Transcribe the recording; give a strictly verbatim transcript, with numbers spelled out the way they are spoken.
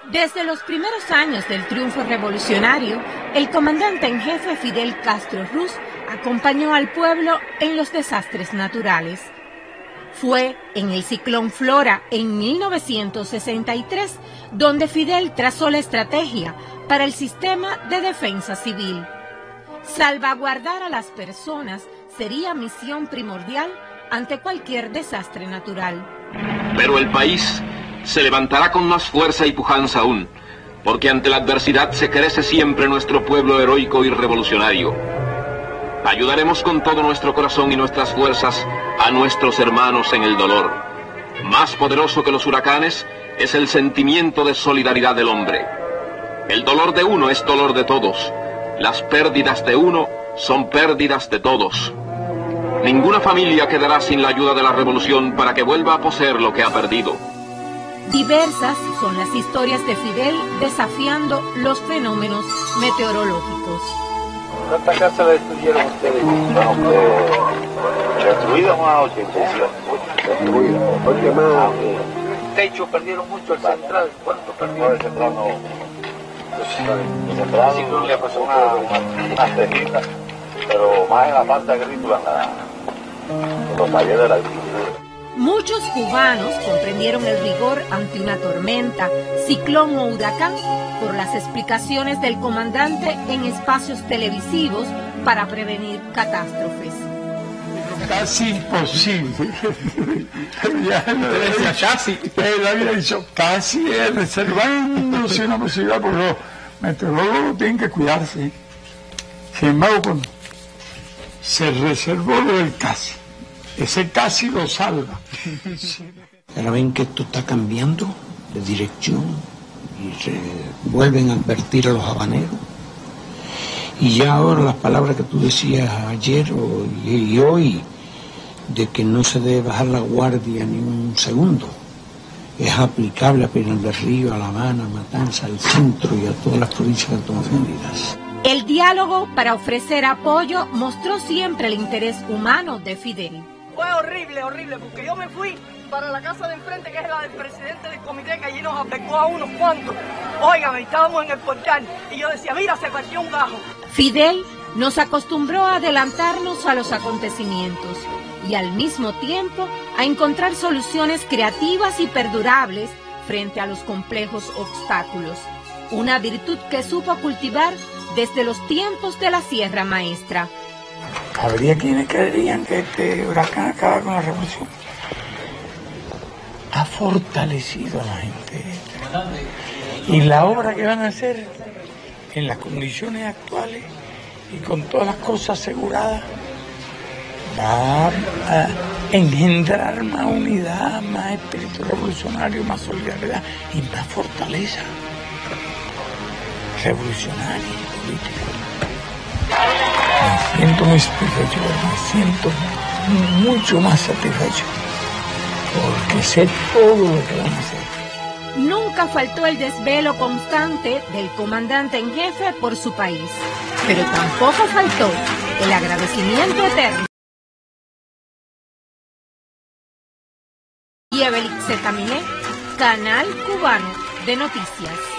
Desde los primeros años del triunfo revolucionario, el comandante en jefe Fidel Castro Ruz acompañó al pueblo en los desastres naturales. Fue en el ciclón Flora en mil novecientos sesenta y tres donde Fidel trazó la estrategia para el sistema de defensa civil. Salvaguardar a las personas sería misión primordial ante cualquier desastre natural. Pero el país se levantará con más fuerza y pujanza aún, porque ante la adversidad se crece siempre nuestro pueblo heroico y revolucionario. Ayudaremos con todo nuestro corazón y nuestras fuerzas a nuestros hermanos en el dolor. Más poderoso que los huracanes es el sentimiento de solidaridad del hombre. El dolor de uno es dolor de todos. Las pérdidas de uno son pérdidas de todos. Ninguna familia quedará sin la ayuda de la revolución para que vuelva a poseer lo que ha perdido. Diversas son las historias de Fidel desafiando los fenómenos meteorológicos. ¿Cuánta casa la destruyeron ustedes? No, eh, destruida más ochenta y siete. Destruida. Porque más. El techo perdieron mucho, el central. ¿Cuánto perdieron? El central no. El central sí no le pasó una, una, unas tejitas, pero más en la parte agrícola, en los talleres de la agricultura. Muchos cubanos comprendieron el rigor ante una tormenta, ciclón o huracán por las explicaciones del comandante en espacios televisivos para prevenir catástrofes. Casi imposible. Ya lo decía, casi. Él había dicho casi, eh, reservándose una posibilidad, porque los meteorólogos tienen que cuidarse. Sin embargo, cuando se reservó lo del casi. Ese casi lo salva. Ahora ven que esto está cambiando de dirección y se vuelven a advertir a los habaneros. Y ya ahora las palabras que tú decías ayer o, y, y hoy, de que no se debe bajar la guardia ni un segundo, es aplicable a Pinar del Río, a La Habana, a Matanza, al centro y a todas las provincias que están ofendidas. El diálogo para ofrecer apoyo mostró siempre el interés humano de Fidel. Fue horrible, horrible, porque yo me fui para la casa de enfrente, que es la del presidente del comité, que allí nos albergó a unos cuantos. Óigame, estábamos en el portal y yo decía, mira, se partió un gajo. Fidel nos acostumbró a adelantarnos a los acontecimientos y al mismo tiempo a encontrar soluciones creativas y perdurables frente a los complejos obstáculos. Una virtud que supo cultivar desde los tiempos de la Sierra Maestra. Habría quienes creerían que este huracán acaba con la revolución. Ha fortalecido a la gente. Y la obra que van a hacer en las condiciones actuales y con todas las cosas aseguradas va a engendrar más unidad, más espíritu revolucionario, más solidaridad y más fortaleza revolucionaria y política. Me siento muy satisfecho, me siento mucho más satisfecho, porque sé todo lo que van a hacer. Nunca faltó el desvelo constante del comandante en jefe por su país, pero tampoco faltó el agradecimiento eterno. Y Evelix Caminé, Canal Cubano de Noticias.